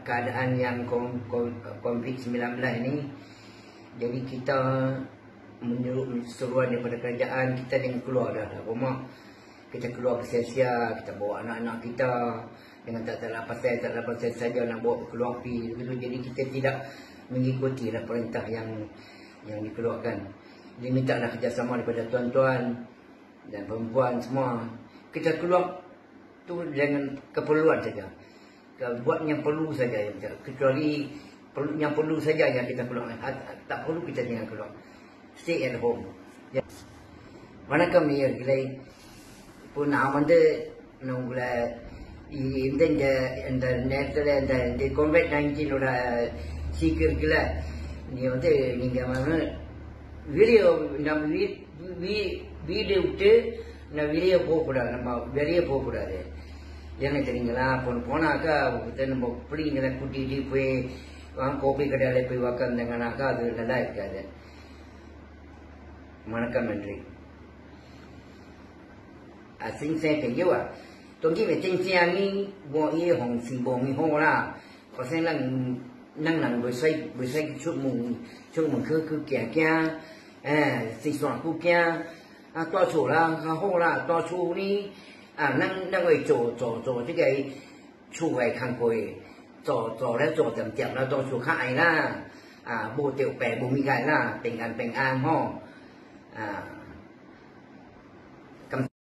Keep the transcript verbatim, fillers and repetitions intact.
keadaan yang covid sembilan belas ini, jadi kita menurut seruan daripada kerajaan, kita jangan keluar dah dari rumah. Kita keluar bersia-sia, kita bawa anak-anak kita dengan tak ada pasal, tak ada pasal saja nak bawa keluar pergi begitu. Jadi kita tidak mengikuti lah perintah yang yang dikeluarkan. Dia minta lah kerjasama daripada tuan-tuan dan perempuan semua. Kita keluar tu dengan keperluan saja. Buat yang perlu saja yang kita, kecuali perlu, yang perlu saja yang kita keluar. Tak perlu kita jangan keluar. Stay at home. வணக்கம் நேயர்களே, இப்போ நான் வந்து நான் உங்களை இந்த இந்த இந்த நேரத்தில் இந்த இந்த கோவிட் நைன்டீனோட சீக்கு இருக்குல்ல, நீங்கள் வந்து நீங்கள் வந்து வெளியே நம்ம வீ வீ வீடு விட்டு நான் வெளியே போகக்கூடாது, நம்ம வெளியே போகக்கூடாது. ஏன்னா தெரியுங்களா, இப்போ போனாக்கா நம்ம பிள்ளைங்களை கூட்டிகிட்டு போய் கோப்பை கடையில் போய் உக்காந்தாங்கனாக்கா அது நல்லா இருக்காது. வணக்கம், நன்றி.啊，先生朋友啊，当今嘅正正呢，我呢行情況唔好啦，學生咱咱人袂使袂使出門出門去去行行，誒，食飯去行，啊，到厝啦較好啦，到厝呢，啊，咱咱會做做做這個厝嘅工作，做做咧做點點啦，到厝較愛啦，啊，無掉病無咩解啦，平安平安吼，啊。